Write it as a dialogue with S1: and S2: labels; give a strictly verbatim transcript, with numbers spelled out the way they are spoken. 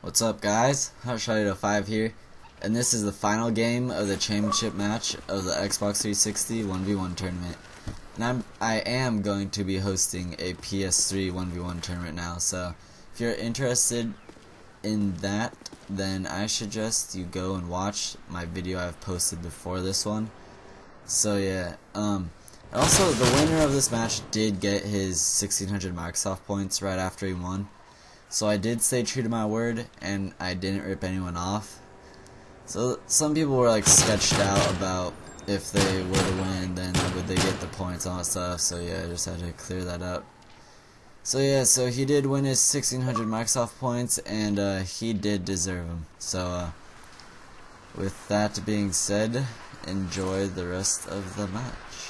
S1: What's up, guys? HotShotty five here, and this is the final game of the championship match of the Xbox three sixty one v one tournament. And I'm, I am going to be hosting a P S three one v one tournament now, so if you're interested in that, then I suggest you go and watch my video I've posted before this one. So yeah, um, also the winner of this match did get his sixteen hundred Microsoft points right after he won. So I did stay true to my word, and I didn't rip anyone off. So some people were like sketched out about if they were to win, then would they get the points and all that stuff. So yeah, I just had to clear that up. So yeah, so he did win his sixteen hundred Microsoft points, and uh, he did deserve them. So uh, with that being said, enjoy the rest of the match.